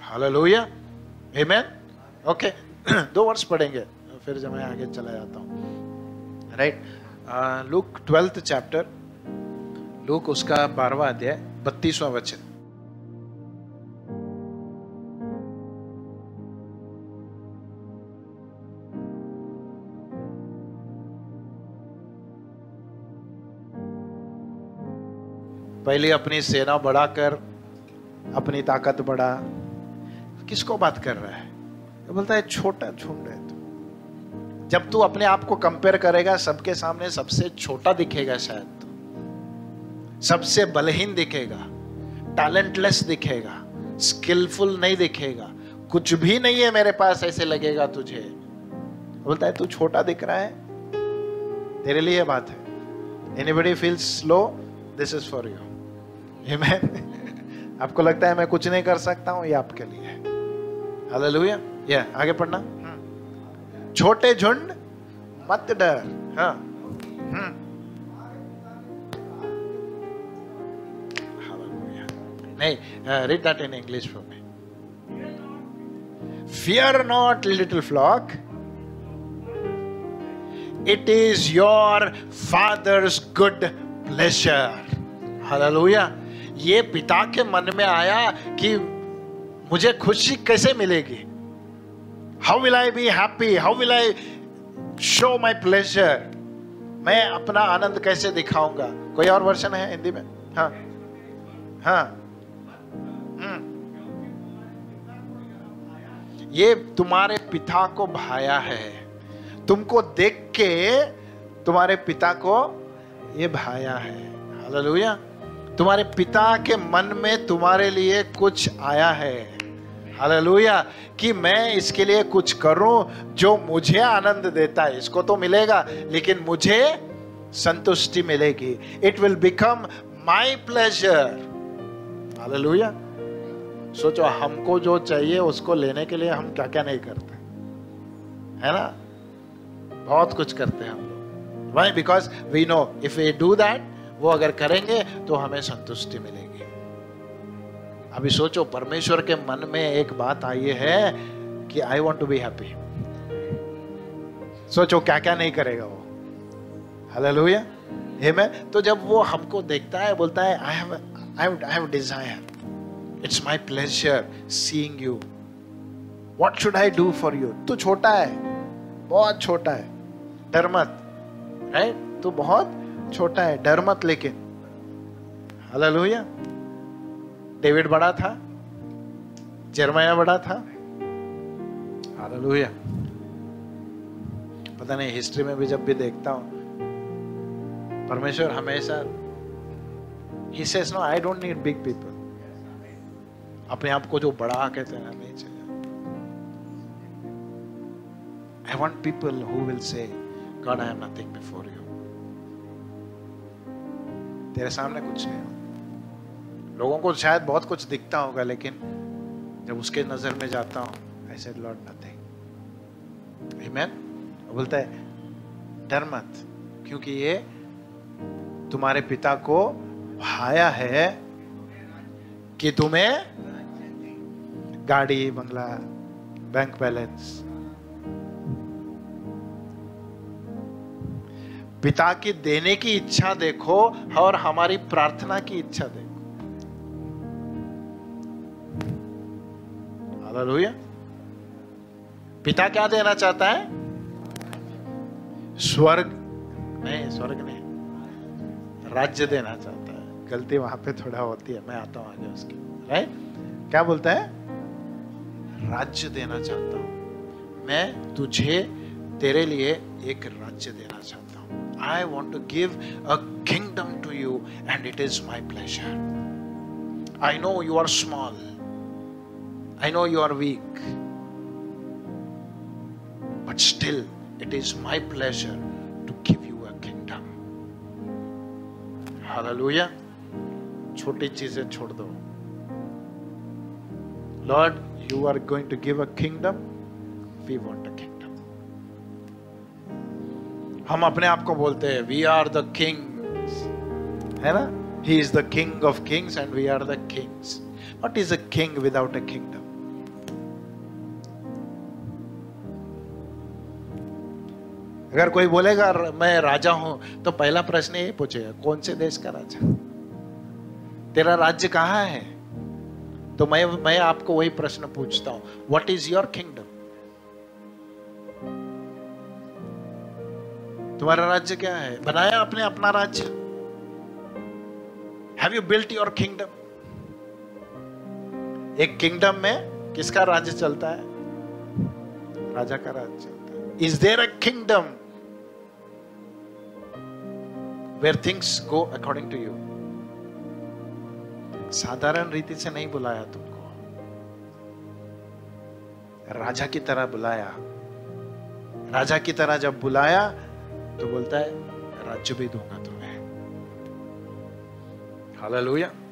Hallelujah, आमेन। Okay, 2 वर्ष पढ़ेंगे फिर जब मैं आगे चला जाता हूँ। Right, look 12th chapter, look उसका 12वां अध्याय 32वां वचन। पहले अपनी सेना बढ़ाकर अपनी ताकत बढ़ा। किसको बात कर रहा है? तो बोलता है छोटा झुंड है तू। जब तू अपने आप को कंपेयर करेगा सबके सामने, सबसे छोटा दिखेगा, शायद तो सबसे बलहीन दिखेगा, टैलेंटलेस दिखेगा, स्किलफुल नहीं दिखेगा, कुछ भी नहीं है मेरे पास ऐसे लगेगा तुझे। बोलता है तू छोटा दिख रहा है, तेरे लिए बात है। Anybody feels low, this is for you, amen. आपको लगता है मैं कुछ नहीं कर सकता हूं, ये आपके लिए है। हालेलुया। ये आगे पढ़ना। छोटे झुंड मत डर। हाँ, नहीं, read that in English for me. Fear not, little flock. It is your Father's good pleasure. Hallelujah. ये पिता के मन में आया कि मुझे खुशी कैसे मिलेगी? How will I be happy? How will I show my pleasure? मैं अपना आनंद कैसे दिखाऊंगा? कोई और वर्षन है हिंदी में? हाँ, हाँ, ये तुम्हारे पिता को भाया है। तुमको देख के तुम्हारे पिता को ये भाया है। हालेलुया। तुम्हारे पिता के मन में तुम्हारे लिए कुछ आया है। हालेलुया, कि मैं इसके लिए कुछ करूं जो मुझे आनंद देता है। इसको तो मिलेगा, लेकिन मुझे संतुष्टि मिलेगी। It will become my pleasure. Hallelujah. सोचो, हमको जो चाहिए उसको लेने के लिए हम क्या क्या नहीं करते, है ना? बहुत कुछ करते हैं हम लोग। Why? Because we know if we do that, वो अगर करेंगे तो हमें संतुष्टि मिलेगी। अभी सोचो, परमेश्वर के मन में एक बात आई है कि I want to be happy. सोचो क्या क्या नहीं करेगा वो। Hallelujah, amen. तो जब वो हमको देखता है, बोलता है I have desire, it's my pleasure seeing you, what should I do for you. तू छोटा है, बहुत छोटा है, डर मत। राइट, तू बहुत छोटा है, डर मत। लेकिन हालेलुया, डेविड बड़ा था, यिर्मयाह बड़ा था। हालेलुया। पता नहीं, हिस्ट्री में भी जब भी देखता हूं, परमेश्वर हमेशा he says no, I don't need big people. अपने आप को जो बड़ा कहते हैं नहीं चाहिए। I want people who will say, God, I am nothing before you. तेरे सामने कुछ नहीं। लोगों को शायद बहुत कुछ दिखता होगा, लेकिन जब उसके नजर में जाता हूं, I said, Lord, nothing. Amen. वो बोलता है डर मत, क्योंकि ये तुम्हारे पिता को भाया है कि तुम्हें गाड़ी, बंगला, बैंक बैलेंस, पिता की देने की इच्छा देखो और हमारी प्रार्थना की इच्छा देखो। हालेलुया। पिता क्या देना चाहता है? स्वर्ग नहीं, राज्य देना चाहता है। गलती वहां पे थोड़ा होती है, मैं आता हूं आगे उसके। राइट, क्या बोलता है? राज्य देना चाहता हूं मैं तुझे, तेरे लिए एक राज्य देना चाहता हूं। I want to give a kingdom to you, and it is my pleasure. I know you are small, I know you are weak, but still it is my pleasure to give you a kingdom. Hallelujah. छोटी चीजें छोड़ दो। Lord, you are going to give a kingdom, we want a kingdom. हम अपने आप को बोलते हैं वी आर द किंग्स, है ना? He is the king of kings and we are the kings. What is a king without a kingdom? अगर कोई बोलेगा मैं राजा हूं, तो पहला प्रश्न ये पूछेगा, कौन से देश का राजा? तेरा राज्य कहां है? तो मैं आपको वही प्रश्न पूछता हूं, व्हाट इज योर किंगडम? तुम्हारा राज्य क्या है? बनाया आपने अपना राज्य? Have you built your kingdom? एक किंगडम में किसका राज्य चलता है? राजा का राज्य चलता है। Is there a kingdom where things go according to you? साधारण रीति से नहीं बुलाया तुमको, राजा की तरह बुलाया। राजा की तरह जब बुलाया तो बोलता है राज्य भी दूंगा तुम्हें। हालेलुया।